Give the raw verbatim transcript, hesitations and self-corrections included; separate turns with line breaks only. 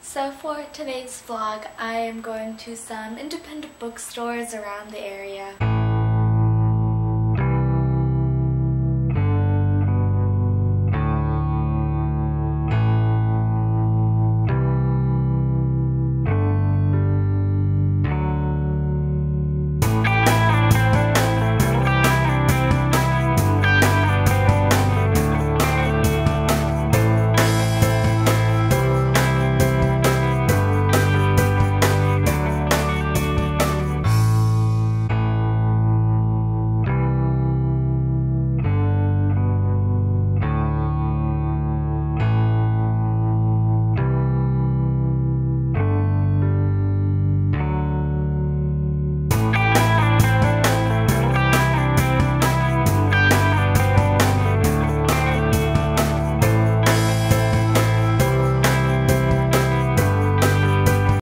So for today's vlog, I am going to some independent bookstores around the area.